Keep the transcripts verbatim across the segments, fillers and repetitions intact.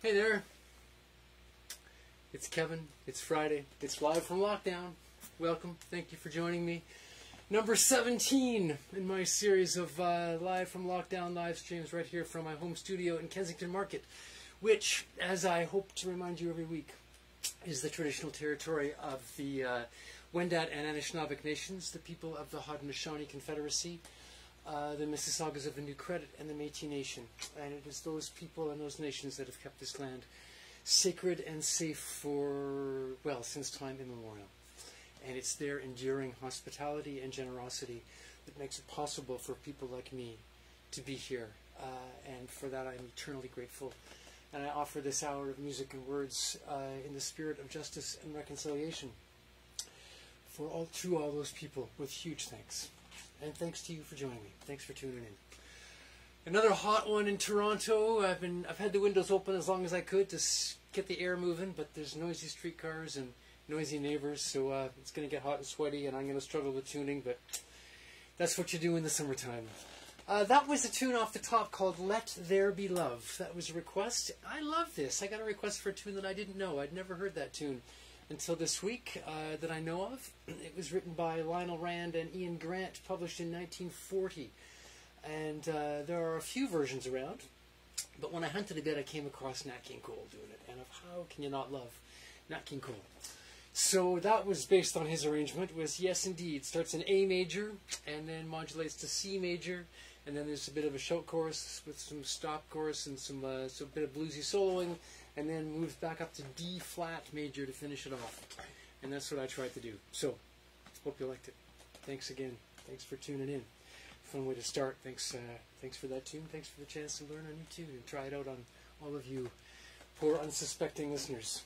Hey there, it's Kevin, it's Friday, it's live from lockdown. Welcome, thank you for joining me. Number seventeen in my series of uh, live from lockdown live streams right here from my home studio in Kensington Market, which, as I hope to remind you every week, is the traditional territory of the uh, Wendat and Anishinaabeg nations, the people of the Haudenosaunee Confederacy, Uh, the Mississaugas of the New Credit, and the Métis Nation. And it is those people and those nations that have kept this land sacred and safe for, well, since time immemorial. And it's their enduring hospitality and generosity that makes it possible for people like me to be here. Uh, and for that I'm eternally grateful. And I offer this hour of music and words uh, in the spirit of justice and reconciliation for all, to all those people with huge thanks. And thanks to you for joining me. Thanks for tuning in. Another hot one in Toronto. I've been I've had the windows open as long as I could to get the air moving, but there's noisy streetcars and noisy neighbors, so uh, it's going to get hot and sweaty, and I'm going to struggle with tuning, but that's what you do in the summertime. Uh, that was a tune off the top called Let There Be Love. That was a request. I love this. I got a request for a tune that I didn't know. I'd never heard that tune until this week uh, that I know of. It was written by Lionel Rand and Ian Grant, published in nineteen forty. And uh, there are a few versions around, but when I hunted a bit, I came across Nat King Cole doing it. And of how can you not love Nat King Cole? So that was based on his arrangement. It was, yes indeed, starts in A major, and then modulates to C major, and then there's a bit of a shout chorus with some stop chorus and some, uh, some bit of bluesy soloing, and then moves back up to D flat major to finish it off. And that's what I tried to do. So, hope you liked it. Thanks again. Thanks for tuning in. Fun way to start. Thanks uh, thanks for that tune. Thanks for the chance to learn a new tune and try it out on all of you poor unsuspecting listeners.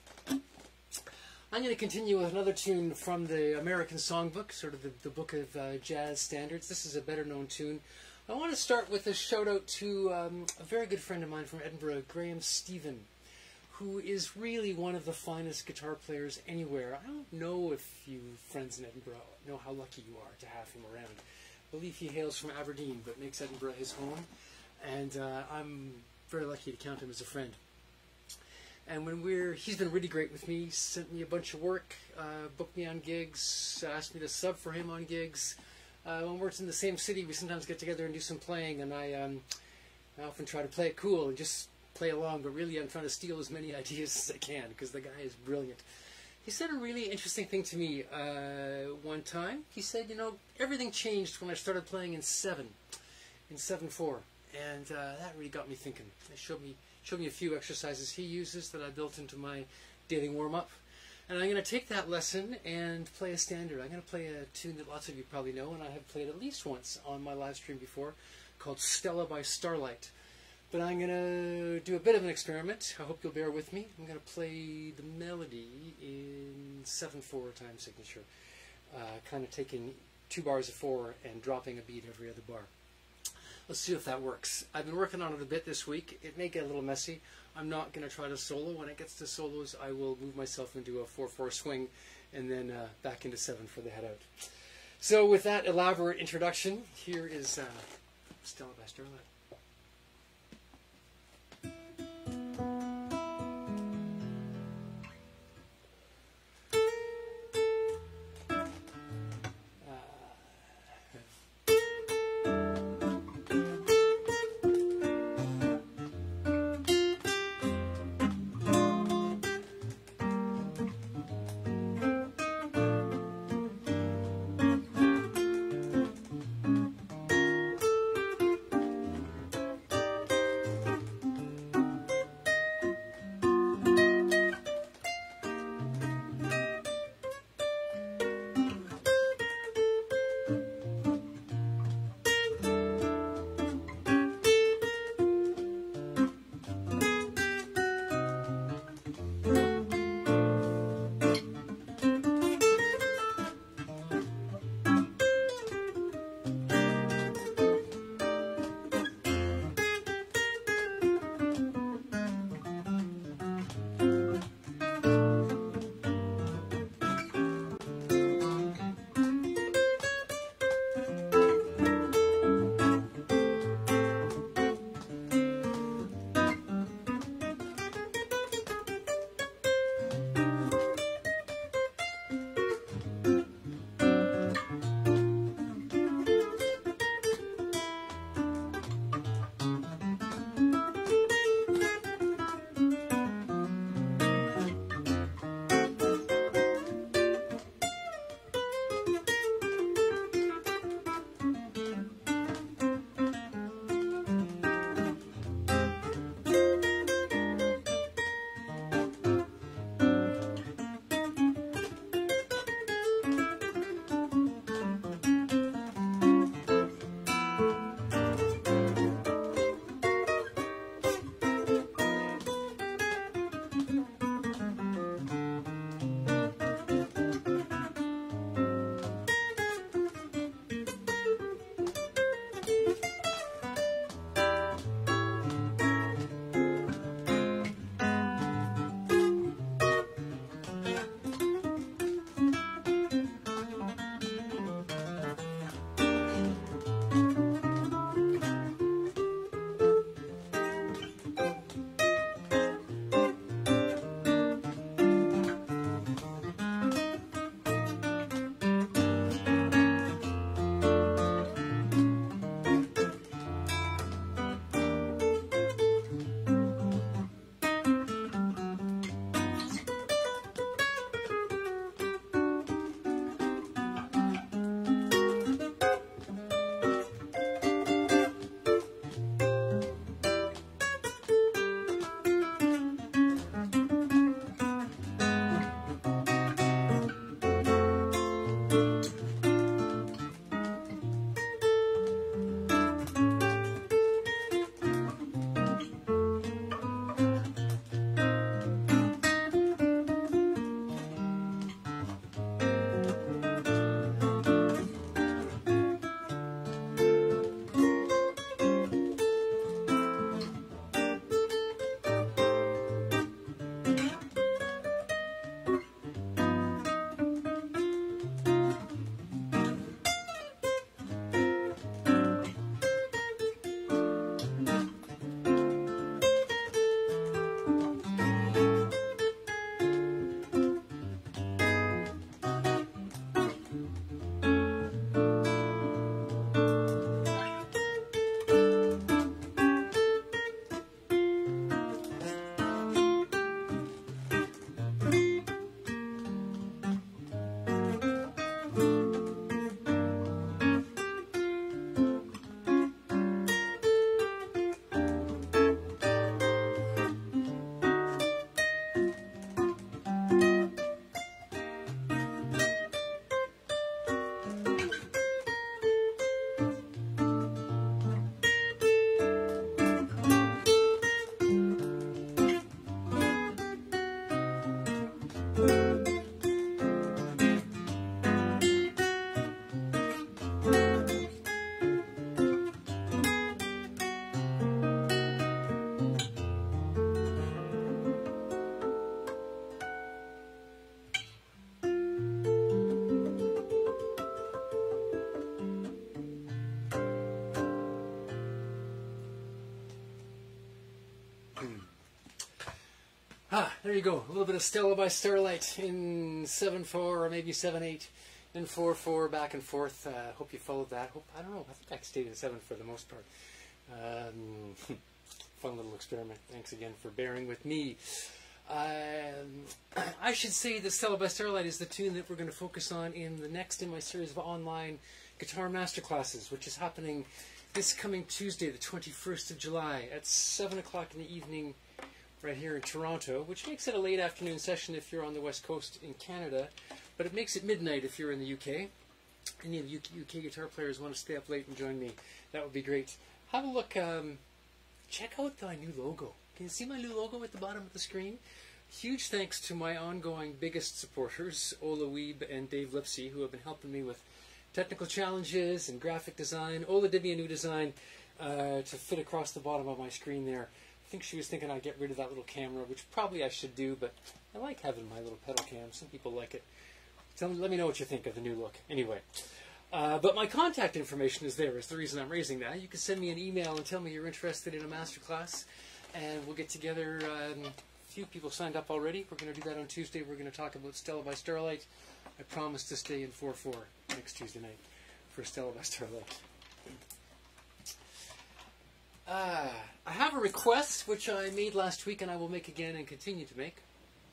I'm going to continue with another tune from the American Songbook, sort of the, the book of uh, jazz standards. This is a better known tune. I want to start with a shout out to um, a very good friend of mine from Edinburgh, Graham Stephen, who is really one of the finest guitar players anywhere. I don't know if you friends in Edinburgh know how lucky you are to have him around. I believe he hails from Aberdeen, but makes Edinburgh his home. And uh, I'm very lucky to count him as a friend. And when we're, he's been really great with me, sent me a bunch of work, uh, booked me on gigs, asked me to sub for him on gigs. Uh, when we're in the same city, we sometimes get together and do some playing, and I, um, I often try to play it cool and just play along, but really I'm trying to steal as many ideas as I can, because the guy is brilliant. He said a really interesting thing to me uh, one time. He said, you know, everything changed when I started playing in seven, in seven four, and uh, that really got me thinking. He showed me, showed me a few exercises he uses that I built into my daily warm-up, and I'm going to take that lesson and play a standard. I'm going to play a tune that lots of you probably know, and I have played at least once on my live stream before, called Stella by Starlight. But I'm going to do a bit of an experiment. I hope you'll bear with me. I'm going to play the melody in seven four time signature, uh, kind of taking two bars of four and dropping a beat every other bar. Let's see if that works. I've been working on it a bit this week. It may get a little messy. I'm not going to try to solo. When it gets to solos, I will move myself into a four four swing and then uh, back into seven for the head out. So with that elaborate introduction, here is uh, Stella by Starlight. Ah, there you go. A little bit of Stella by Starlight in seven four or maybe seven eight and four four back and forth. Uh, hope you followed that. Hope I don't know. I think I stayed in seven for the most part. Um, fun little experiment. Thanks again for bearing with me. Um, I should say that Stella by Starlight is the tune that we're going to focus on in the next in my series of online guitar masterclasses, which is happening this coming Tuesday, the twenty-first of July at seven o'clock in the evening right here in Toronto, which makes it a late afternoon session if you're on the West Coast in Canada, but it makes it midnight if you're in the U K. Any of you U K guitar players want to stay up late and join me, that would be great. Have a look, um, check out my new logo. Can you see my new logo at the bottom of the screen? Huge thanks to my ongoing biggest supporters, Ola Weeb and Dave Lipsy, who have been helping me with technical challenges and graphic design. Ola did me a new design uh, to fit across the bottom of my screen there. I think she was thinking I'd get rid of that little camera, which probably I should do, but I like having my little pedal cam. Some people like it. Tell me, let me know what you think of the new look. Anyway, uh, but my contact information is there. Is the reason I'm raising that. You can send me an email and tell me you're interested in a masterclass, and we'll get together. Um, a few people signed up already. We're going to do that on Tuesday. We're going to talk about Stella by Starlight. I promise to stay in four four next Tuesday night for Stella by Starlight. Uh, I have a request which I made last week and I will make again and continue to make.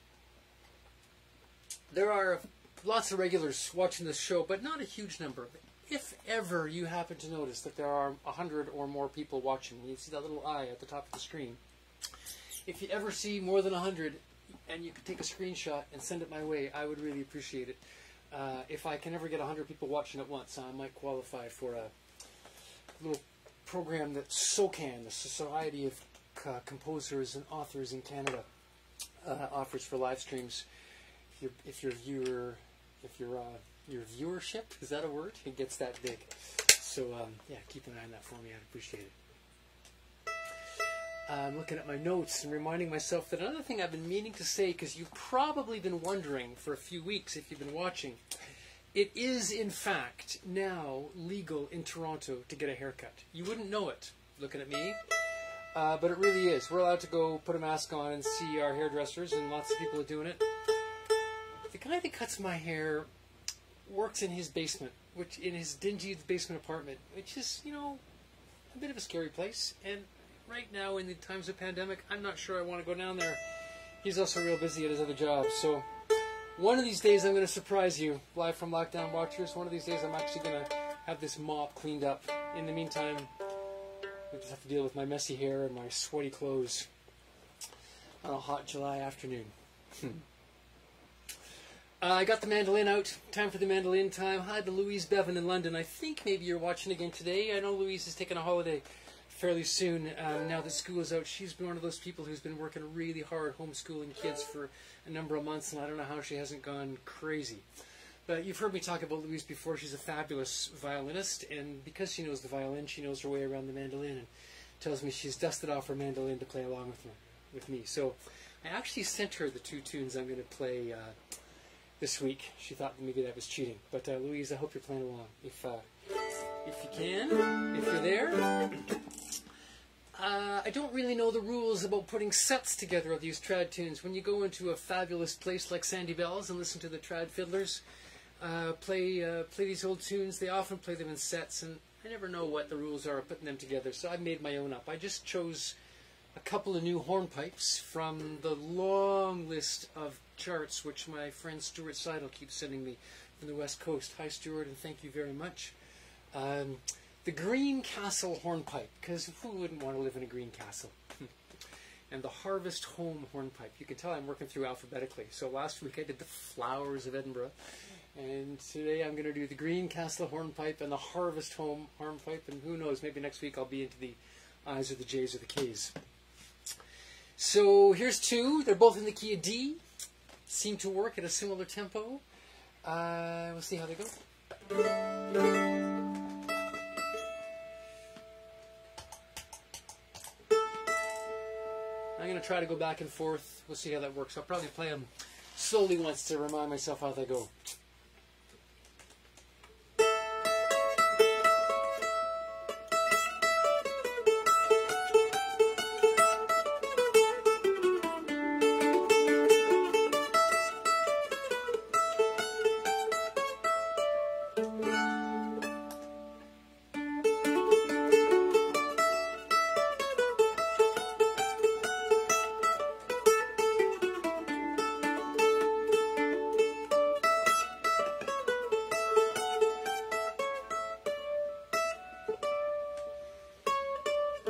There are lots of regulars watching this show, but not a huge number. If ever you happen to notice that there are a hundred or more people watching, you see that little eye at the top of the screen. If you ever see more than a hundred and you could take a screenshot and send it my way, I would really appreciate it. Uh, if I can ever get a hundred people watching at once, I might qualify for a little program that SOCAN, the Society of uh, Composers and Authors in Canada, uh, offers for live streams. If your if your viewer, if your uh, your viewership, is that a word? It gets that big. So um, yeah, keep an eye on that for me. I'd appreciate it. I'm looking at my notes and reminding myself that another thing I've been meaning to say, because you've probably been wondering for a few weeks if you've been watching, it is in fact now legal in Toronto to get a haircut. You wouldn't know it looking at me, uh, but it really is. We're allowed to go put a mask on and see our hairdressers, and lots of people are doing it. The guy that cuts my hair works in his basement, which in his dingy basement apartment, which is, you know, a bit of a scary place. And right now, in the times of pandemic, I'm not sure I want to go down there. He's also real busy at his other job. So one of these days, I'm going to surprise you, live from Lockdown Watchers. One of these days, I'm actually going to have this mop cleaned up. In the meantime, I just have to deal with my messy hair and my sweaty clothes on a hot July afternoon. Uh, I got the mandolin out. Time for the mandolin time. Hi to Louise Bevan in London. I think maybe you're watching again today. I know Louise is taking a holiday fairly soon. Um, now that school is out, she's been one of those people who's been working really hard homeschooling kids for a number of months, and I don't know how she hasn't gone crazy. But you've heard me talk about Louise before. She's a fabulous violinist, and because she knows the violin, she knows her way around the mandolin, and tells me she's dusted off her mandolin to play along with, her, with me. So I actually sent her the two tunes I'm going to play uh, this week. She thought maybe that was cheating. But uh, Louise, I hope you're playing along. If, uh, if you can, if you're there. Uh, I don't really know the rules about putting sets together of these trad tunes. When you go into a fabulous place like Sandy Bell's and listen to the trad fiddlers uh, play uh, play these old tunes, they often play them in sets, and I never know what the rules are of putting them together, so I made my own up. I just chose a couple of new hornpipes from the long list of charts which my friend Stuart Seidel keeps sending me from the West Coast. Hi Stuart, and thank you very much. Um, The Green Castle hornpipe, because who wouldn't want to live in a green castle? And the Harvest Home hornpipe. You can tell I'm working through alphabetically. So last week I did the Flowers of Edinburgh, and today I'm going to do the Green Castle hornpipe and the Harvest Home hornpipe, and who knows, maybe next week I'll be into the I's or the J's or the K's. So here's two. They're both in the key of D. Seem to work at a similar tempo. Uh, we'll see how they go. I'm going to try to go back and forth. We'll see how that works. I'll probably play them slowly once to remind myself how they go.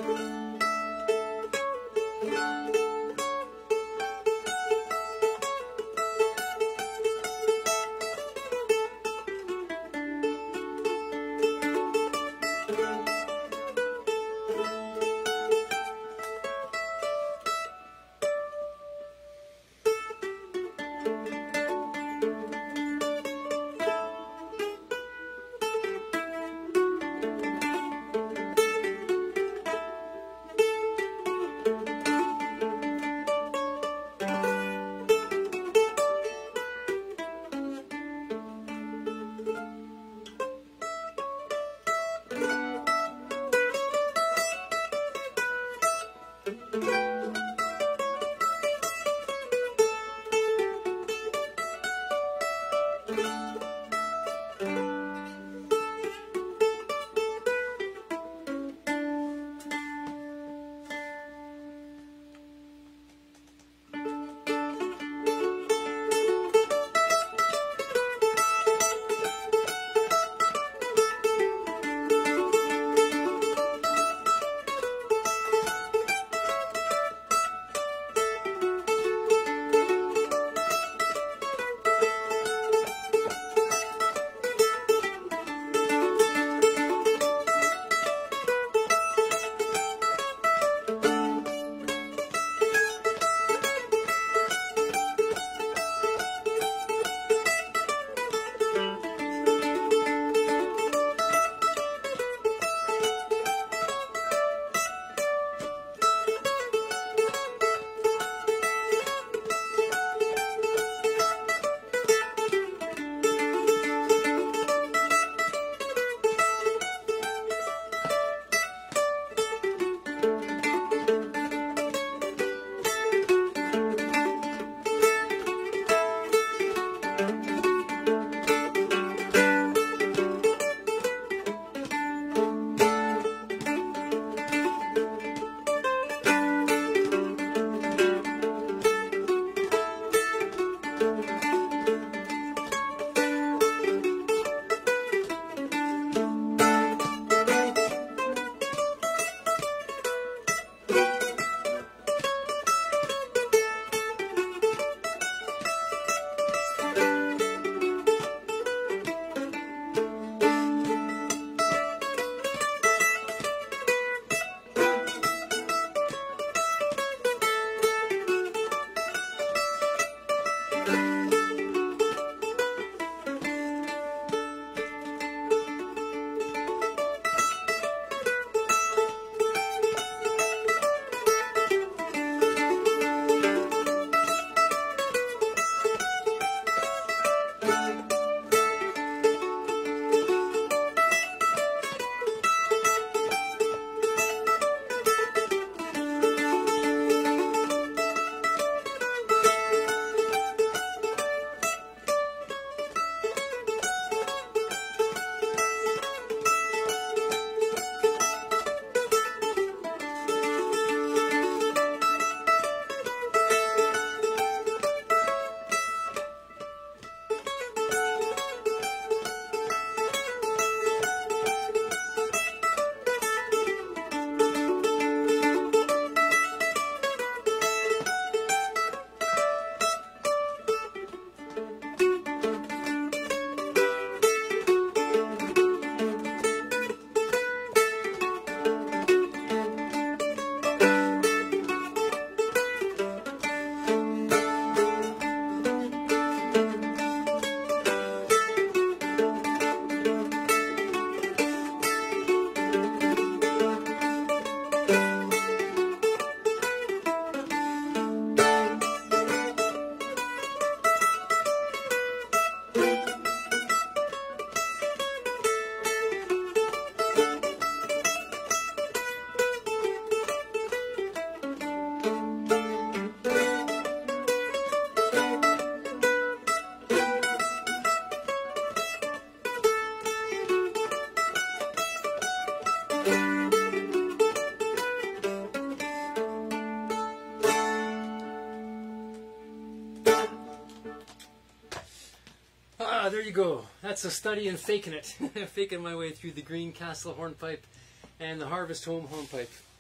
Ah, there you go. That's a study in faking it. Faking my way through the Greencastle hornpipe and the Harvest Home hornpipe.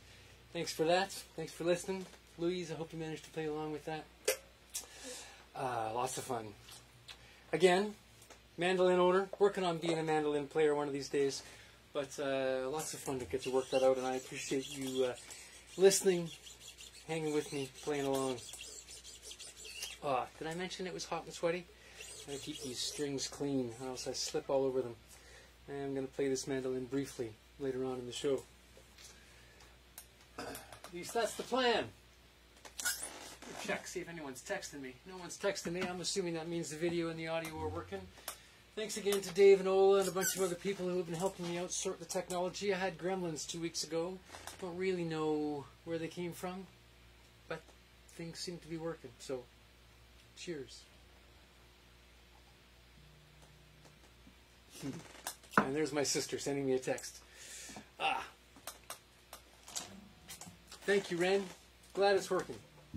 Thanks for that. Thanks for listening. Louise, I hope you managed to play along with that. Uh, lots of fun. Again, mandolin owner, working on being a mandolin player one of these days. But uh, lots of fun to get to work that out, and I appreciate you uh, listening, hanging with me, playing along. Uh, did I mention it was hot and sweaty? I'm going to keep these strings clean, or else I slip all over them. And I'm going to play this mandolin briefly later on in the show. At least that's the plan. Check, see if anyone's texting me. No one's texting me. I'm assuming that means the video and the audio are working. Thanks again to Dave and Ola and a bunch of other people who have been helping me out sort the technology. I had gremlins two weeks ago. Don't really know where they came from, but things seem to be working. So, cheers. And there's my sister sending me a text. Ah. Thank you, Ren. Glad it's working.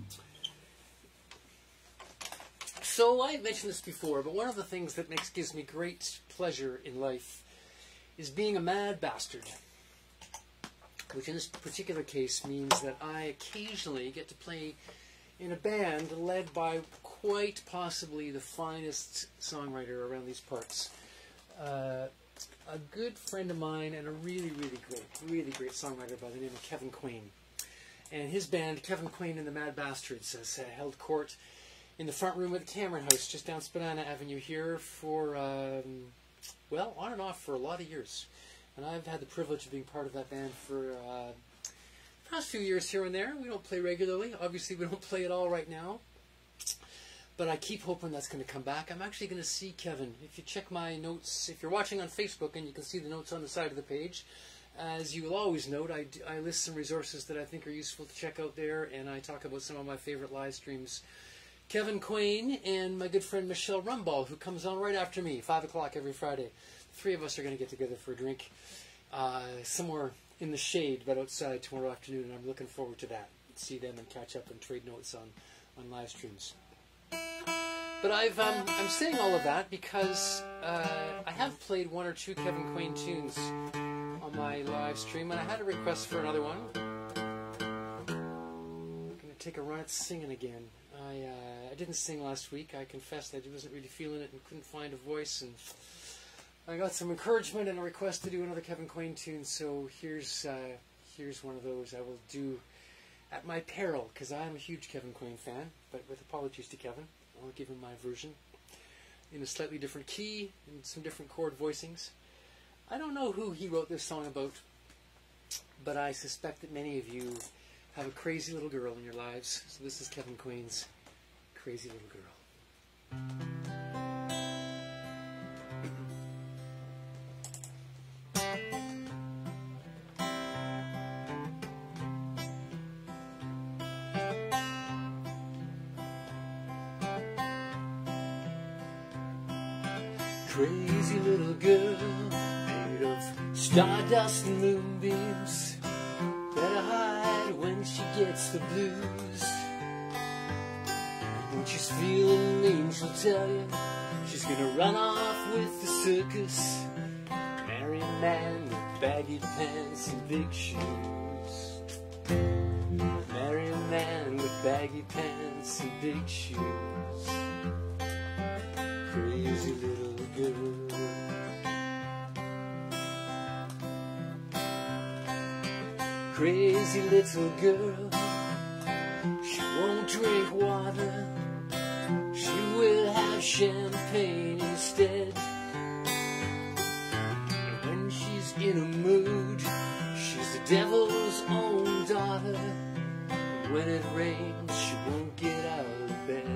So, I mentioned this before, but one of the things that makes gives me great pleasure in life is being a mad bastard. Which in this particular case means that I occasionally get to play in a band led by quite possibly the finest songwriter around these parts. Uh, a good friend of mine and a really, really great, really great songwriter by the name of Kevin Quain. And his band, Kevin Quain and the Mad Bastards, has uh, held court in the front room of the Cameron House, just down Spadina Avenue here for, um, well, on and off for a lot of years. And I've had the privilege of being part of that band for uh, the past few years here and there. We don't play regularly. Obviously, we don't play at all right now. But I keep hoping that's going to come back. I'm actually going to see Kevin. If you check my notes, if you're watching on Facebook and you can see the notes on the side of the page, as you will always note, I, I list some resources that I think are useful to check out there, and I talk about some of my favorite live streams. Kevin Quain and my good friend Michelle Rumball, who comes on right after me, five o'clock every Friday. The three of us are going to get together for a drink uh, somewhere in the shade, but outside tomorrow afternoon, and I'm looking forward to that. See them and catch up and trade notes on, on live streams. But I've, um, I'm saying all of that because uh, I have played one or two Kevin Quain tunes on my live stream, and I had a request for another one. I'm going to take a run at singing again. I, uh, I didn't sing last week. I confessed I wasn't really feeling it and couldn't find a voice, and I got some encouragement and a request to do another Kevin Quain tune, so here's, uh, here's one of those I will do at my peril, because I am a huge Kevin Quain fan, but with apologies to Kevin. I'll give him my version in a slightly different key and some different chord voicings. I don't know who he wrote this song about, but I suspect that many of you have a crazy little girl in your lives. So this is Kevin Quain's Crazy Little Girl. Crazy little girl, made of stardust and moonbeams. Better hide when she gets the blues. When she's feeling mean, she'll tell you she's gonna run off with the circus, marry a man with baggy pants and big shoes. Marry a man with baggy pants and big shoes. Crazy little girl. Crazy little girl. She won't drink water. She will have champagne instead. And when she's in a mood, she's the devil's own daughter. And when it rains, she won't get out of bed.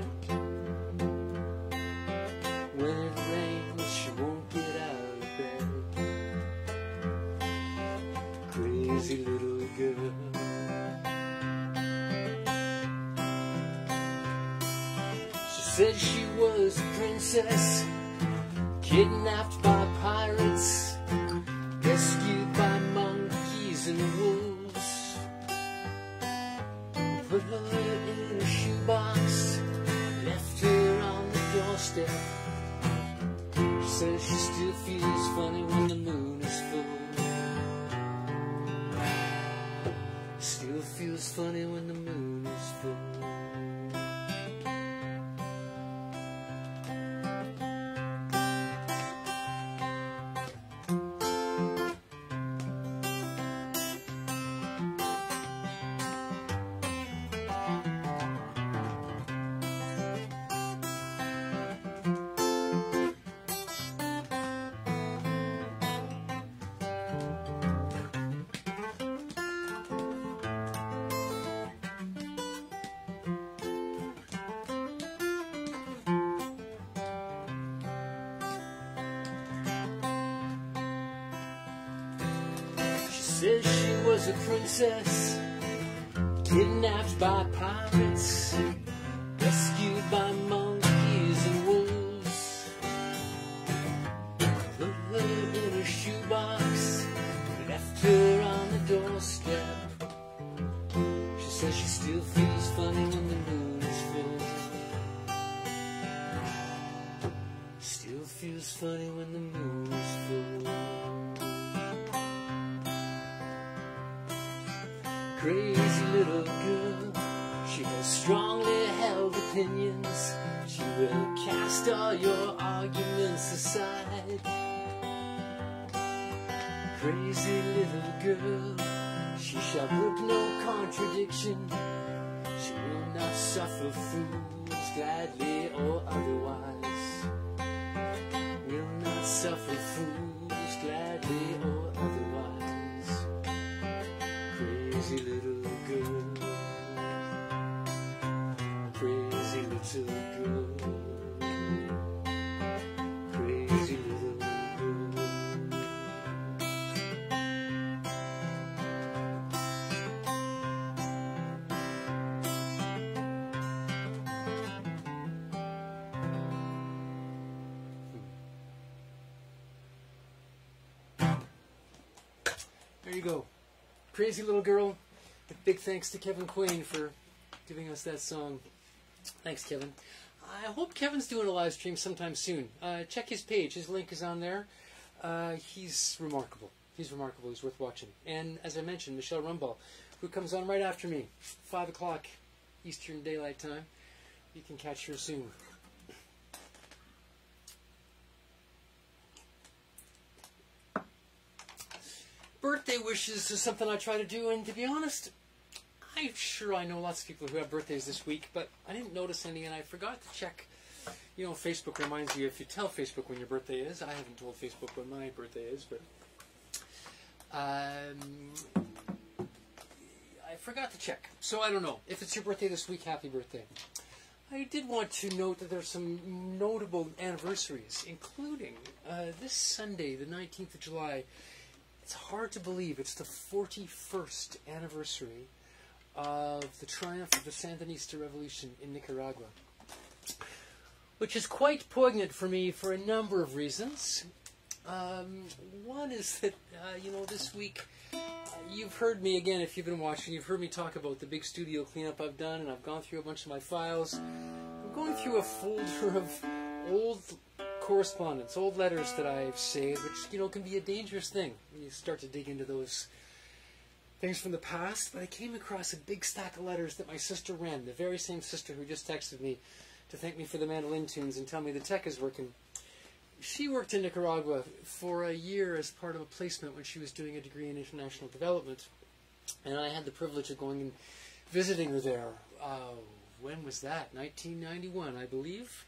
When it rains, she won't get out of bed. Crazy little girl. She said she was a princess, kidnapped by pirates, rescued by monkeys and wolves. Put her in a shoebox, left her on the doorstep. She says she still feels funny when the moon is full. Still feels funny when the moon is full. Says she was a princess, kidnapped by pirates, rescued by monkeys and wolves. Put her in a shoebox, left her on the doorstep. She says she still feels funny when the moon is full. Still feels funny when the moon is full. Crazy little girl, she has strongly held opinions. She will cast all your arguments aside. Crazy little girl, she shall brook no contradiction. She will not suffer fools gladly or otherwise. Will not suffer fools gladly or otherwise. Crazy little girl, crazy little girl, crazy little girl. There you go. Crazy Little Girl. Big thanks to Kevin Quain for giving us that song. Thanks, Kevin. I hope Kevin's doing a live stream sometime soon. Uh, check his page. His link is on there. Uh, he's remarkable. He's remarkable. He's worth watching. And as I mentioned, Michelle Rumball, who comes on right after me, five o'clock Eastern Daylight Time. You can catch her soon. Birthday wishes is something I try to do, and to be honest, I'm sure I know lots of people who have birthdays this week, but I didn't notice any, and I forgot to check. You know, Facebook reminds you if you tell Facebook when your birthday is. I haven't told Facebook when my birthday is, but um, I forgot to check. So I don't know. If it's your birthday this week, happy birthday. I did want to note that there's some notable anniversaries, including uh, this Sunday, the nineteenth of July. It's hard to believe it's the forty-first anniversary of the triumph of the Sandinista Revolution in Nicaragua, which is quite poignant for me for a number of reasons. Um, one is that, uh, you know, this week, uh, you've heard me, again, if you've been watching, you've heard me talk about the big studio cleanup I've done, and I've gone through a bunch of my files. I'm going through a folder of old correspondence, old letters that I've saved, which, you know, can be a dangerous thing when you start to dig into those things from the past. But I came across a big stack of letters that my sister Ren, the very same sister who just texted me to thank me for the mandolin tunes and tell me the tech is working. She worked in Nicaragua for a year as part of a placement when she was doing a degree in international development, and I had the privilege of going and visiting her there. Uh, when was that? nineteen ninety-one, I believe.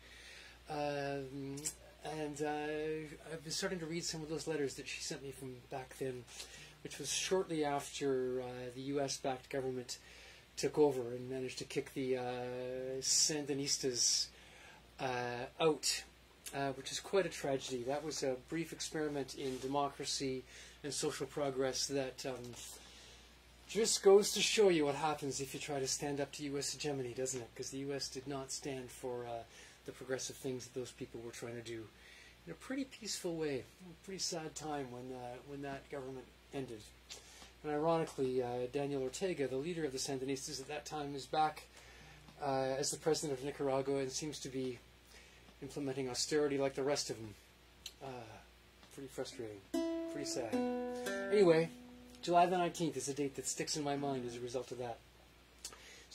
Um, And uh, I've been starting to read some of those letters that she sent me from back then, which was shortly after uh, the U S-backed government took over and managed to kick the uh, Sandinistas uh, out, uh, which is quite a tragedy. That was a brief experiment in democracy and social progress that um, just goes to show you what happens if you try to stand up to U S hegemony, doesn't it? Because the U S did not stand for uh, the progressive things that those people were trying to do in a pretty peaceful way. A pretty sad time when uh, when that government ended. And ironically, uh, Daniel Ortega, the leader of the Sandinistas at that time, is back uh, as the president of Nicaragua and seems to be implementing austerity like the rest of them. Uh, pretty frustrating. Pretty sad. Anyway, July the nineteenth is a date that sticks in my mind as a result of that.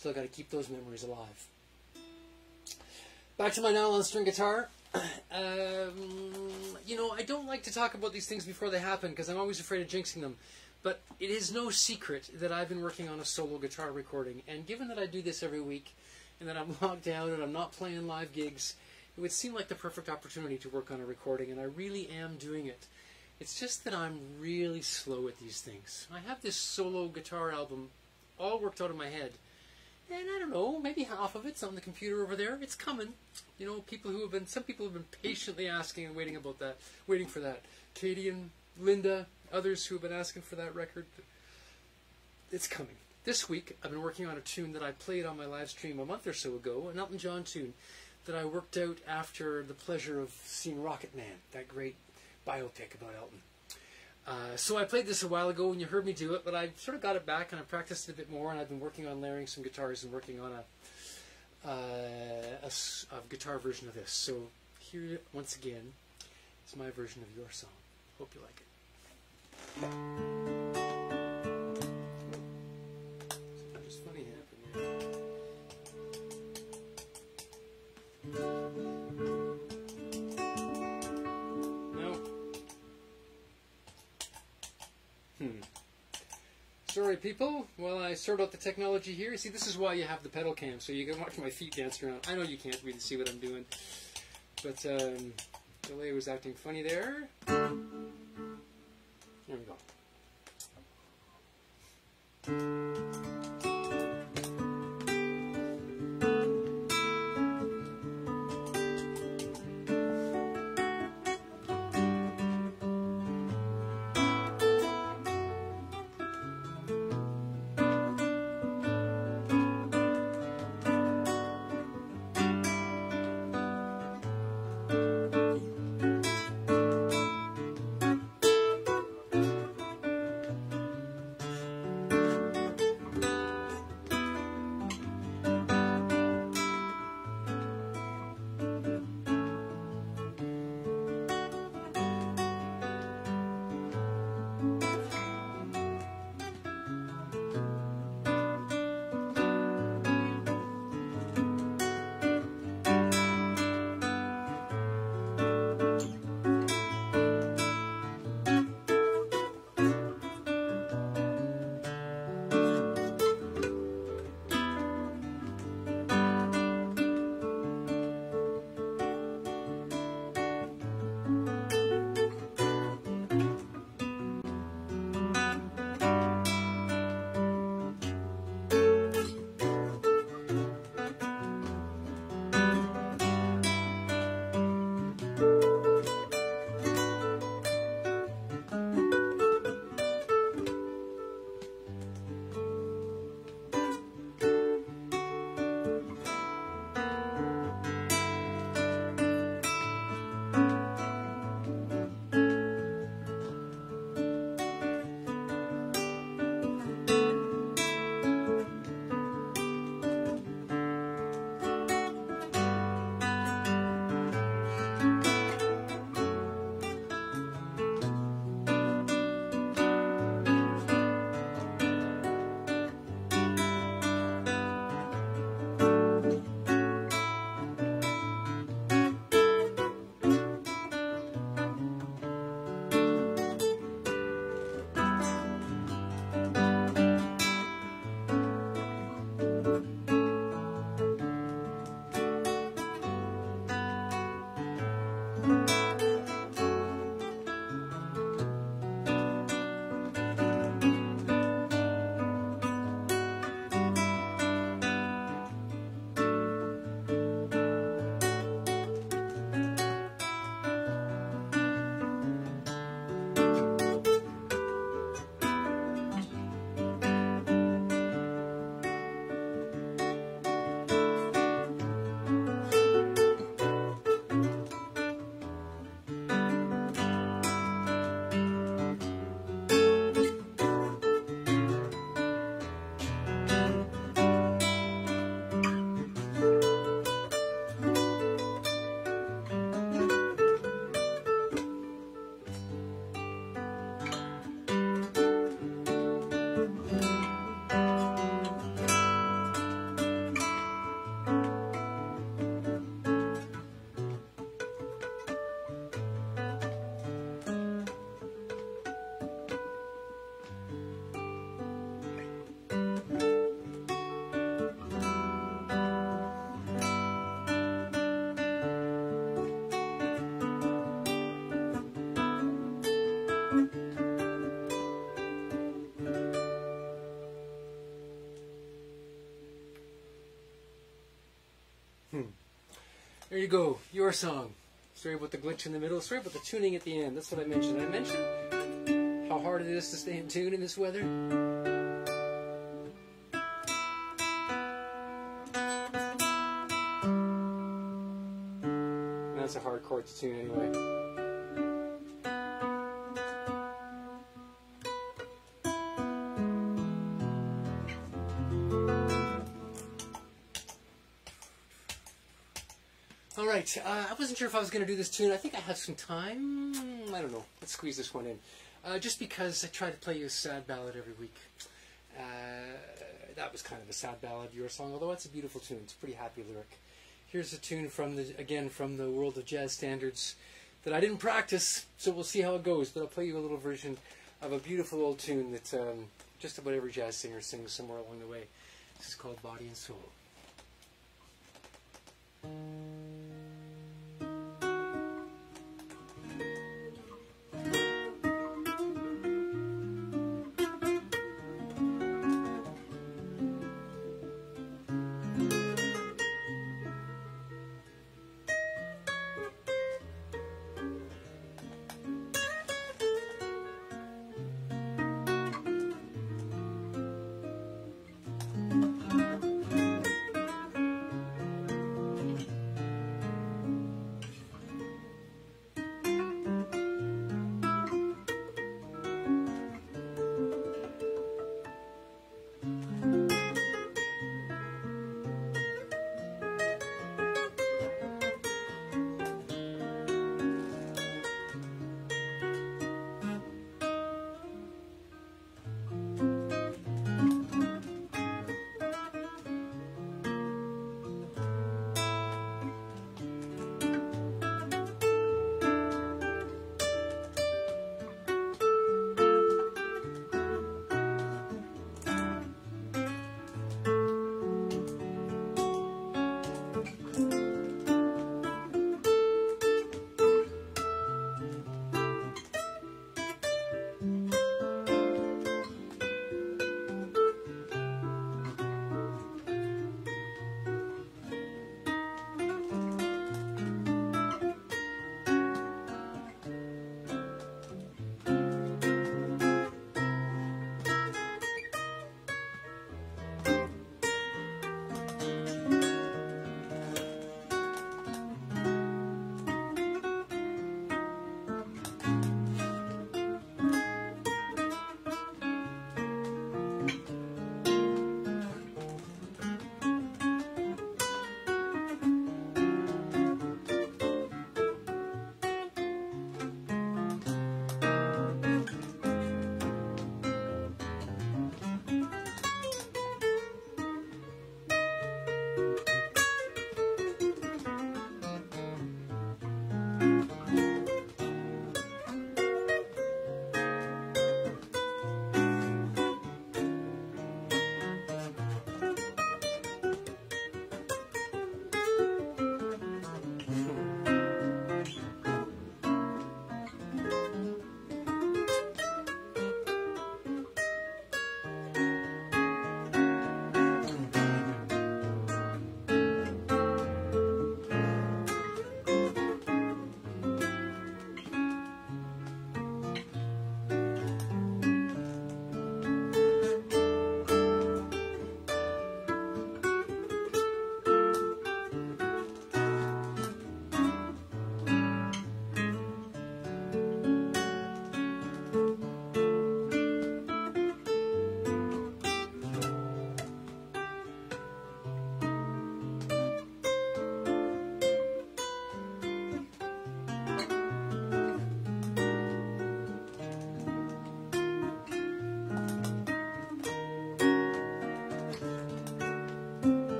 Still got to keep those memories alive. Back to my nylon string guitar. Um, you know, I don't like to talk about these things before they happen because I'm always afraid of jinxing them. But it is no secret that I've been working on a solo guitar recording. And given that I do this every week and that I'm locked down and I'm not playing live gigs, it would seem like the perfect opportunity to work on a recording. And I really am doing it. It's just that I'm really slow at these things. I have this solo guitar album all worked out in my head. And I don't know, maybe half of it's on the computer over there. It's coming. You know, people who have been, some people have been patiently asking and waiting about that, waiting for that. Katie and Linda, others who have been asking for that record. It's coming. This week, I've been working on a tune that I played on my live stream a month or so ago, an Elton John tune that I worked out after the pleasure of seeing Rocket Man, that great biopic about Elton. Uh, so I played this a while ago and you heard me do it, but I sort of got it back and I practiced it a bit more, and I've been working on layering some guitars and working on a, uh, a, a guitar version of this. So here, once again, is my version of your song. Hope you like it. Something just funny happened there. Hmm. Sorry, people. While I sort out the technology here, see, this is why you have the pedal cam, so you can watch my feet dance around. I know you can't really see what I'm doing, but um, delay was acting funny there. There we go. There you go, your song. Sorry about the glitch in the middle. Sorry about the tuning at the end. That's what I mentioned. Did I mention how hard it is to stay in tune in this weather? That's a hard chord to tune anyway. Alright, uh, I wasn't sure if I was going to do this tune. I think I have some time. I don't know. Let's squeeze this one in. Uh, just because I try to play you a sad ballad every week. Uh, that was kind of a sad ballad, your song, although it's a beautiful tune. It's a pretty happy lyric. Here's a tune from the, again, from the world of jazz standards that I didn't practice, so we'll see how it goes. But I'll play you a little version of a beautiful old tune that um, just about every jazz singer sings somewhere along the way. This is called Body and Soul.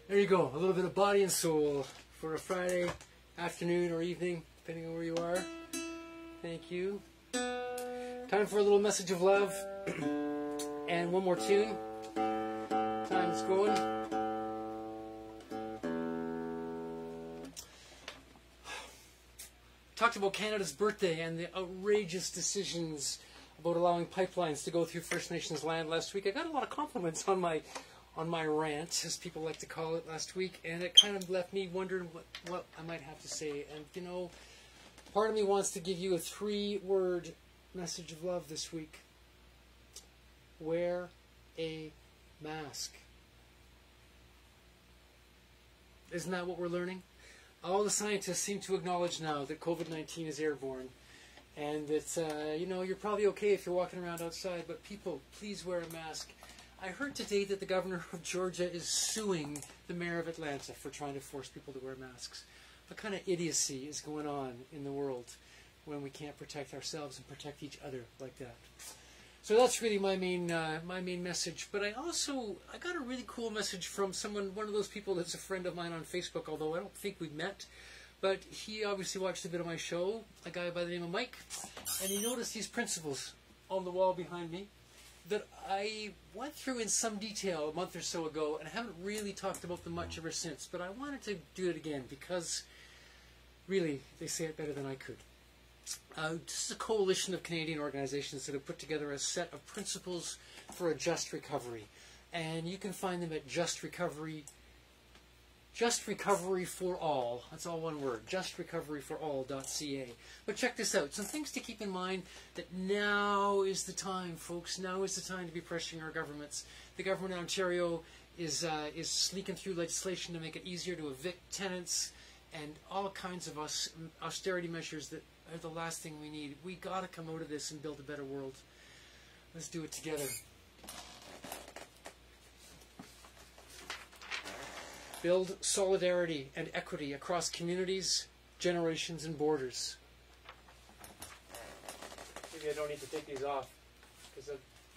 There you go, a little bit of body and soul for a Friday afternoon or evening, depending on where you are. Thank you. Time for a little message of love and one more tune. Time's going. Talked about Canada's birthday and the outrageous decisions about allowing pipelines to go through First Nations land last week. I got a lot of compliments on my on my rant, as people like to call it, last week, and it kind of left me wondering what, what I might have to say. And, you know, part of me wants to give you a three-word message of love this week. Wear a mask. Isn't that what we're learning? All the scientists seem to acknowledge now that COVID nineteen is airborne. And that, uh, you know, you're probably okay if you're walking around outside, but people, please wear a mask. I heard today that the governor of Georgia is suing the mayor of Atlanta for trying to force people to wear masks. What kind of idiocy is going on in the world when we can't protect ourselves and protect each other like that? So that's really my main uh, my main message. But I also, I got a really cool message from someone, one of those people that's a friend of mine on Facebook, although I don't think we've met. But he obviously watched a bit of my show, a guy by the name of Mike, and he noticed these principles on the wall behind me that I went through in some detail a month or so ago, and I haven't really talked about them much ever since. But I wanted to do it again because, really, they say it better than I could. Uh, this is a coalition of Canadian organizations that have put together a set of principles for a just recovery. And you can find them at Just Recovery, Just Recovery for All. That's all one word, just recovery for all dot c a. But check this out. Some things to keep in mind that now is the time, folks. Now is the time to be pressuring our governments. The government of Ontario is, uh, is sleeking through legislation to make it easier to evict tenants and all kinds of us austerity measures that are the last thing we need. We got to come out of this and build a better world. Let's do it together. Build solidarity and equity across communities, generations, and borders. Maybe I don't need to take these off. Because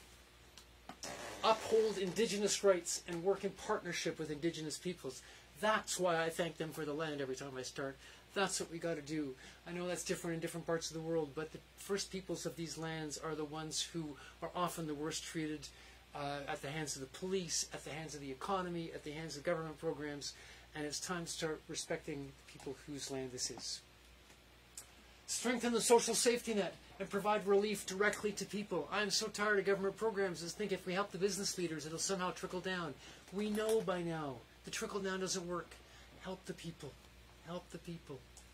uphold Indigenous rights and work in partnership with Indigenous peoples. That's why I thank them for the land every time I start. That's what we got to do. I know that's different in different parts of the world, but the first peoples of these lands are the ones who are often the worst treated uh, at the hands of the police, at the hands of the economy, at the hands of government programs, and it's time to start respecting the people whose land this is. Strengthen the social safety net and provide relief directly to people. I'm so tired of government programs that think if we help the business leaders, it'll somehow trickle down. We know by now the trickle down doesn't work. Help the people. Help the people.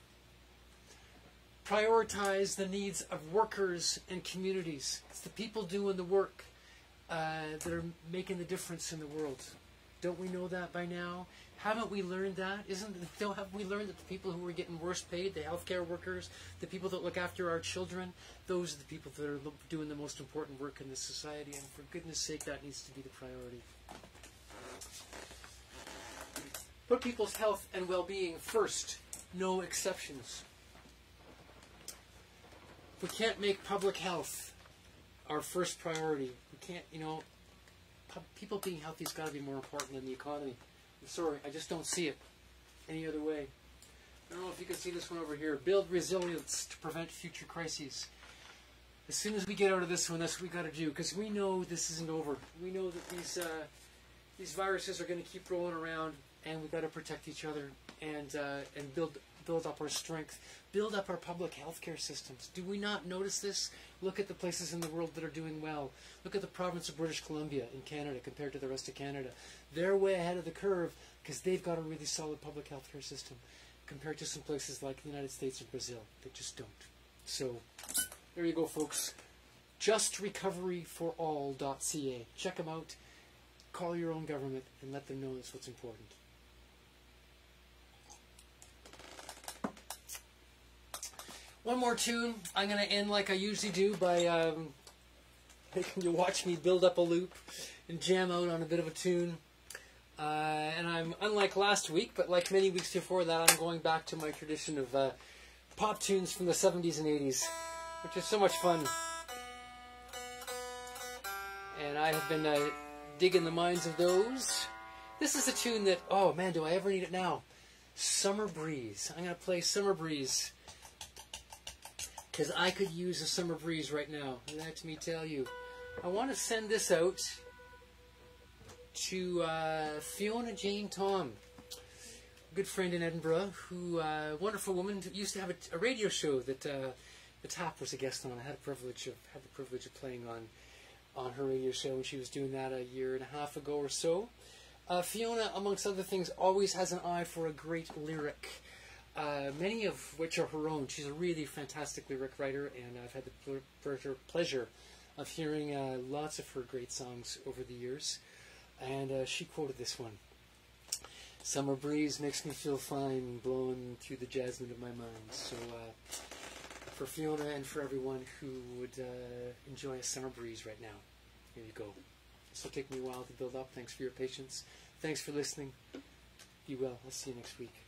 Prioritize the needs of workers and communities. It's the people doing the work uh, that are making the difference in the world. Don't we know that by now? Haven't we learned that? Isn't don't have we learned that the people who are getting worse paid, the healthcare workers, the people that look after our children, those are the people that are doing the most important work in this society, and for goodness sake, that needs to be the priority. Put people's health and well-being first, no exceptions. We can't make public health our first priority. We can't, you know, people being healthy has got to be more important than the economy. I'm sorry, I just don't see it any other way. I don't know if you can see this one over here. Build resilience to prevent future crises. As soon as we get out of this one, that's what we got to do, because we know this isn't over. We know that these uh, these viruses are going to keep rolling around, and we've got to protect each other and uh, and build build up our strength, build up our public health care systems. Do we not notice this? Look at the places in the world that are doing well. Look at the province of British Columbia in Canada compared to the rest of Canada. They're way ahead of the curve because they've got a really solid public health care system compared to some places like the United States and Brazil that just don't. So there you go, folks. just recovery for all dot c a. Check them out. Call your own government and let them know that's what's important. One more tune. I'm going to end like I usually do by um, making you watch me build up a loop and jam out on a bit of a tune. Uh, and I'm, unlike last week, but like many weeks before that, I'm going back to my tradition of uh, pop tunes from the seventies and eighties, which is so much fun. And I have been uh, digging the minds of those. This is a tune that, oh man, do I ever need it now? Summer Breeze. I'm going to play Summer Breeze. Because I could use a summer breeze right now. Let me tell you. I want to send this out to uh, Fiona Jane Tom, a good friend in Edinburgh, who, uh, wonderful woman, who used to have a, a radio show that uh, the Top was a guest on. I had the privilege of had the privilege of playing on on her radio show, and she was doing that a year and a half ago or so. Uh, Fiona, amongst other things, always has an eye for a great lyric. Uh, many of which are her own. She's a really fantastic lyric writer, and I've had the pleasure, pleasure of hearing uh, lots of her great songs over the years. And uh, she quoted this one. Summer breeze makes me feel fine, blowing through the jasmine of my mind. So uh, for Fiona and for everyone who would uh, enjoy a summer breeze right now, here you go. This will take me a while to build up. Thanks for your patience. Thanks for listening. Be well. I'll see you next week.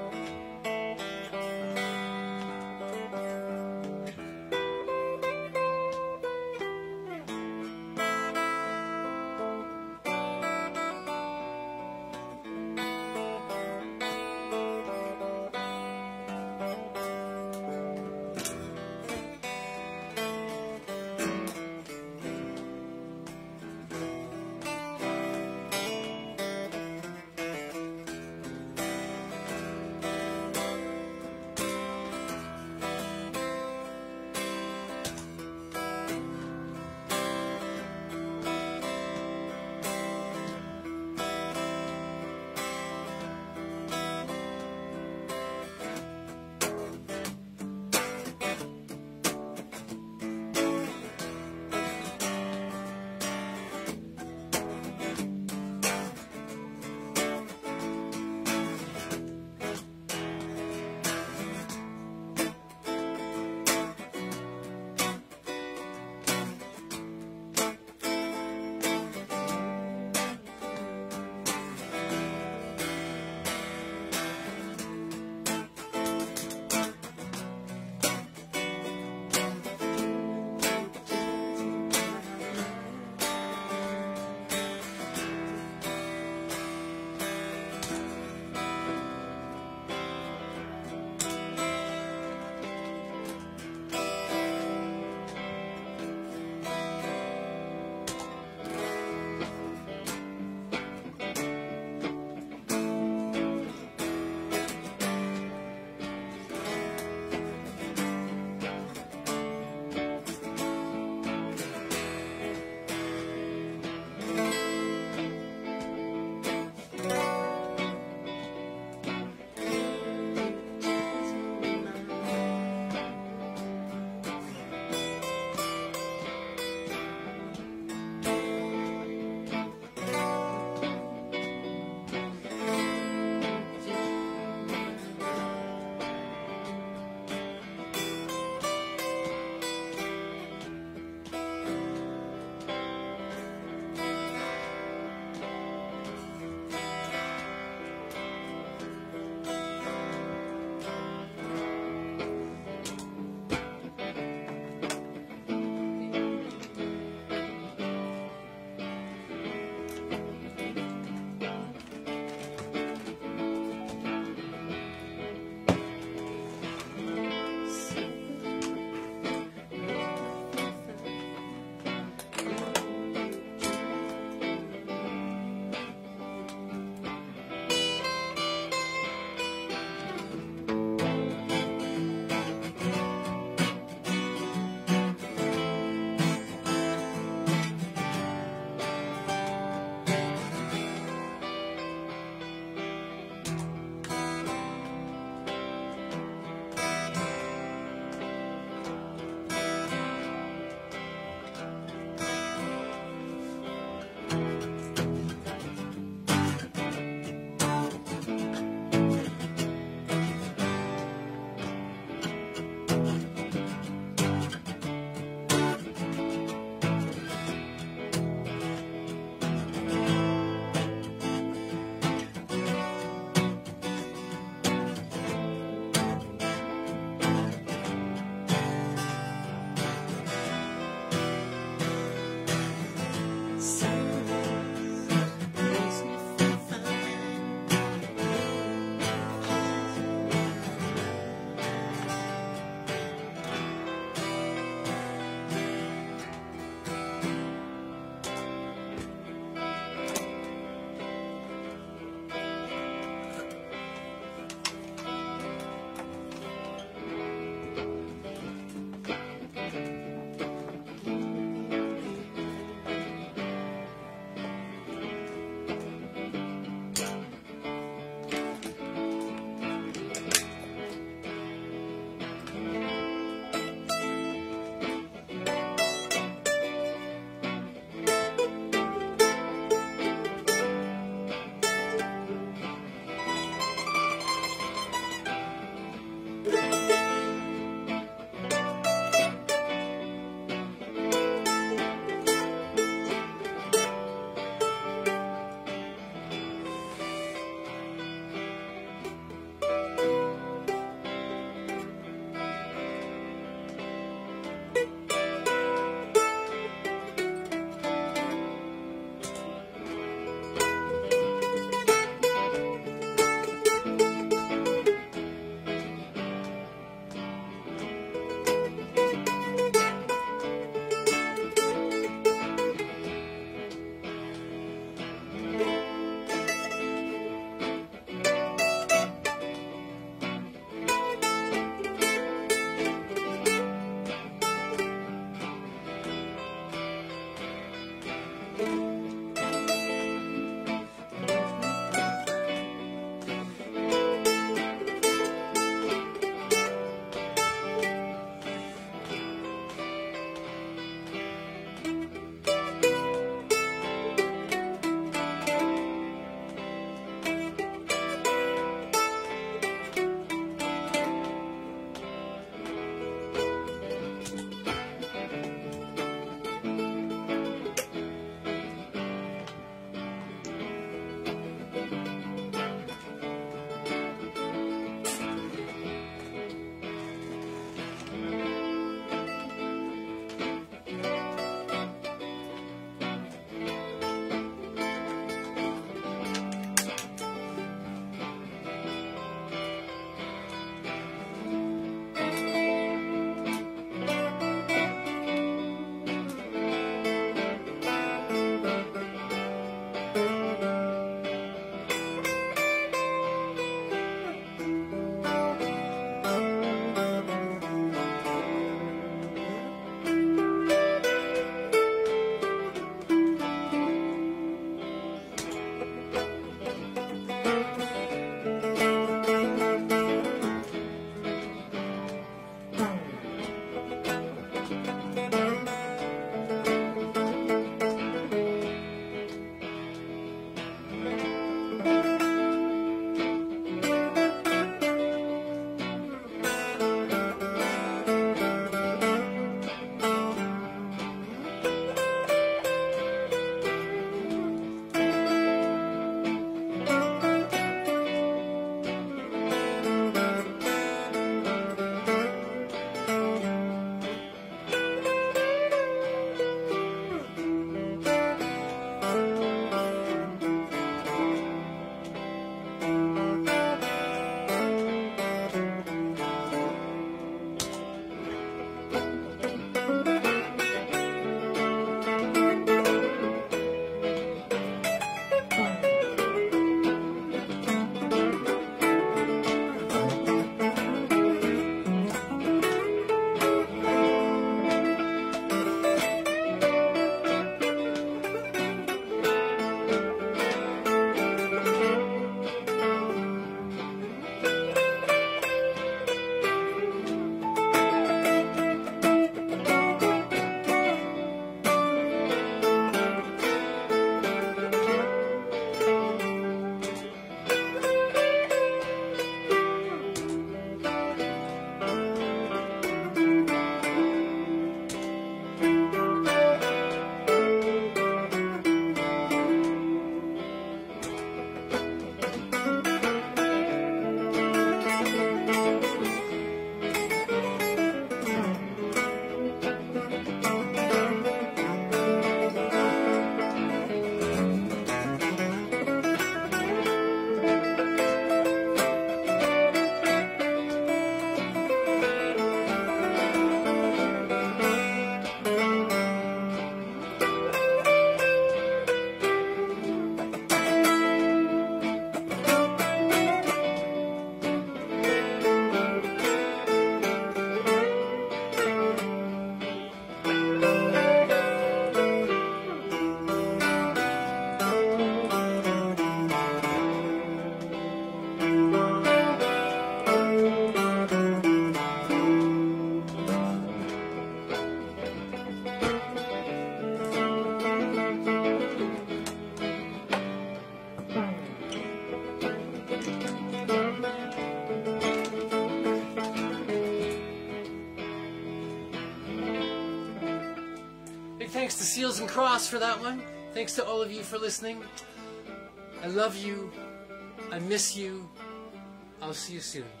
Thanks to Seals and Cross for that one. Thanks to all of you for listening. I love you. I miss you. I'll see you soon.